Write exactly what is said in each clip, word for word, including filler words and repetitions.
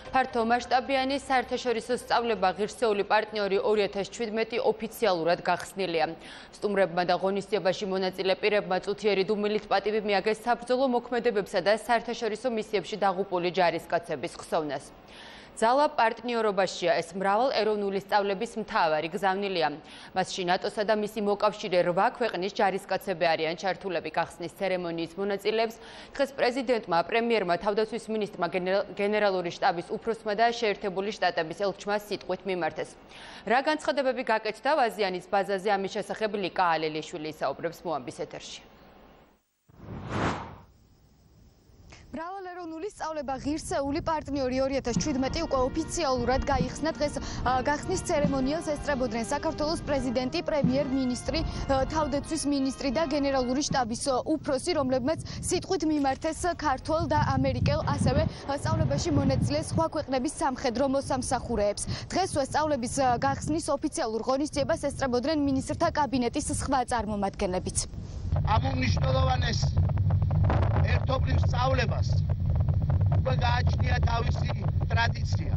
ფართო მასშტაბიანი საერთაშორისო სწავლება ღირსეული პარტნიორი ორი ათას შვიდმეტი ოფიციალურად გახსნილია. სტუმრებმა და ღონისძიებაში მონაწილე პირებმა წუთიერი დუმილით პატივი მიაგეს საბრძოლო მოქმედებებსა და საერთაშორისო მისიებში დაღუპული ჯარისკაცების ხსოვნას. ძალა პარტნიორობაშია, ეს მრავალ ეროვნული სწავლების მთავარი გზავნილია. მასში ნატოსა და მისი მოკავშირე რვა ქვეყნის ჯარისკაცები არიან ჩართულები. გახსნის ცერემონიის მონაწილეებს დღეს პრეზიდენტმა, პრემიერმა, თავდაცვის მინისტრმა, გენერალური შტაბის უფროსმა და შეერთებული შტატების ელჩმა სიტყვით მიმართეს. რა განცხადებები გაკეთდა ვაზიანის ბაზაზე, ამის შესახებ ლიკა ალელიშვილი ისაუბრებს მოამბის ეთერში. მრავალეროვნული სწავლება ღირსეული პარტნიორი ორი ათას შვიდმეტი უკვე ოფიციალურად გაიხსნა. დღეს გახსნის ცერემონიალს ესწრებოდნენ საქართველოს პრეზიდენტი, პრემიერ-მინისტრი, თავდაცვის მინისტრი და გენერალური შტაბის უფროსი, რომლებმაც სიტყვით მიმართეს ქართველ და ამერიკელ, ასევე სწავლებაში მონაწილე სხვა ქვეყნების სამხედრო მოსამსახურეებს. დღესვე სწავლების გახსნის ოფიციალურ ღონისძიებას ესწრებოდნენ მინისტრთა კაბინეტის სხვა წარმომადგენლებიც. ამ უმნიშვნელოვანეს ერთობლივ სწავლებას უკვე გააჩნია თავისი ტრადიცია.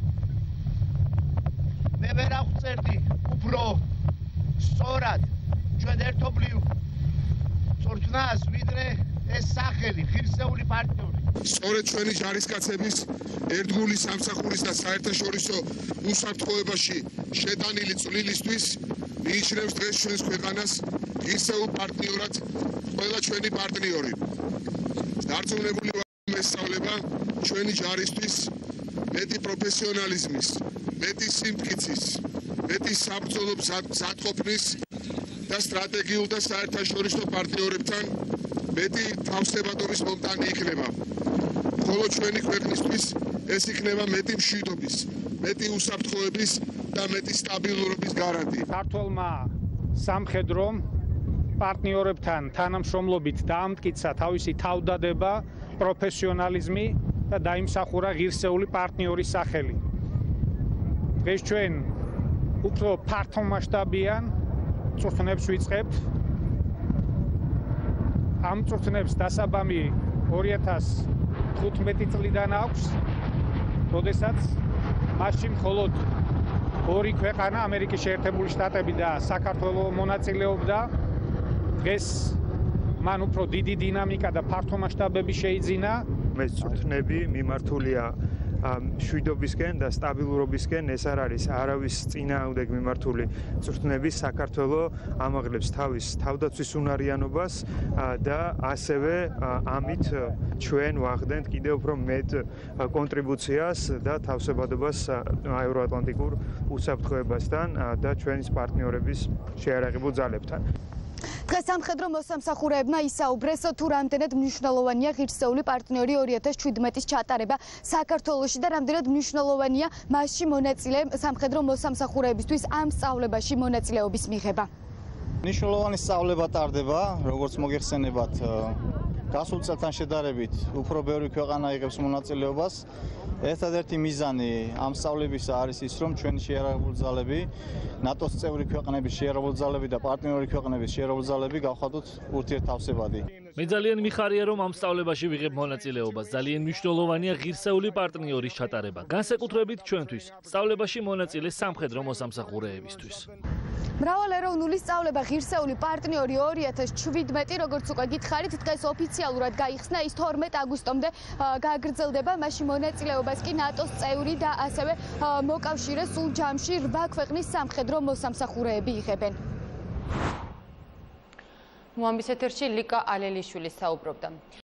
მე ვერ აღწერდი უფრო სწორად ჩვენ ერთობლივ წორთნას, ვიდრე ეს სახელი ღირსეული პარტნიორი. სწორედ ჩვენი ჯარისკაცების ერთგული სამსახურის და საერთაშორისო უსაფრთხოებაში შეტანილი წვლილისთვის მიიჩნევს დღეს ჩვენს ქვეყანას ღირსეულ პარტნიორად ყველა ჩვენი პარტნიორი. დარწმუნებული ვარ, სწავლება ჩვენი ჯარისთვის მეტი პროფესიონალიზმის, მეტი სიმტკიცის, მეტი საბრძოლო მზადყოფნის და სტრატეგიულ და საერთაშორისო პარტნიორებთან მეტი თავსებადობის მომტანი იქნება. ხოლო ჩვენი ქვეყნისთვის ეს იქნება მეტი მშვიდობის, მეტი უსაფრთხოების და მეტი სტაბილურობის გარანტი. ქართველმა სამხედრომ პარტნიორებთან თანამშრომლობით დაამტკიცა თავისი თავდადება, პროფესიონალიზმი და დაიმსახურა ღირსეული პარტნიორის სახელი. დღეს ჩვენ უფრო ფართომასშტაბიან წვრთნებს ვიწყებთ. ამ წვრთნებს დასაბამი ორი ათას თხუთმეტი წლიდან აქვს, როდესაც მასში მხოლოდ ორი ქვეყანა, ამერიკის შეერთებული შტატები და საქართველო მონაწილეობდა. დღეს მან უფრო დიდი დინამიკა და ფართო მასშტაბები შეიძინა. ეს წვრთნები მიმართულია მშვიდობისკენ და სტაბილურობისკენ. ეს არ არის არავის წინააღმდეგ მიმართული წვრთნები. საქართველო ამაღლებს თავის თავდაცვის უნარიანობას და ასევე ამით ჩვენ ვახდენთ კიდევ უფრო მეტ კონტრიბუციას და თავსებადობას ევროატლანტიკურ უსაფრთხოებასთან და ჩვენის პარტნიორების შეიარაღებულ ძალებთან. დღეს სამხედრო მოსამსახურეებმა ისაუბრეს, თუ რამდენად მნიშვნელოვანია ღირსეული პარტნიორი ორი ათას შვიდმეტის ჩატარება საქართველოში და რამდენად მნიშვნელოვანია მასში მონაწილე სამხედრო მოსამსახურეებისთვის ამ სწავლებაში მონაწილეობის მიღება. მნიშვნელოვანი სწავლება ტარდება, როგორც მოგეხსენებათ, გასულ წელთან შედარებით უფრო ბევრი ქვეყანა იღებს მონაწილეობას. ერთადერთი მიზანი ამ სწავლებისა არის ის, რომ ჩვენი შეიარაღებული ძალები, ნატოს წევრი ქვეყნების შეიარაღებული ძალები და პარტნიორი ქვეყნების შეიარაღებული ძალები გავხადოთ ურთიერთთავსებადი. მე ძალიან მიხარია, რომ ამ სწავლებაში ვიღებ მონაწილეობას. ძალიან მნიშვნელოვანია ღირსეული პარტნიორის ჩატარება, განსაკუთრებით ჩვენთვის, სწავლებაში მონაწილე სამხედრო მოსამსახურეებისთვის. მრავალეროვნული სწავლება ღირსეული პარტნიორი ორი ათას შვიდმეტი, როგორც უკვე გითხარით, დღეს ოფიციალურად გაიხსნა. ის თორმეტ აგვისტომდე გაგრძელდება. მასში მონაწილეობას კი ნატოს წევრი და ასევე მოკავშირე სულ ჯამში რვა ქვეყნის სამხედრო მოსამსახურეები იღებენ. მოამბის ეთერში ლიკა ალელიშვილი საუბრობდა.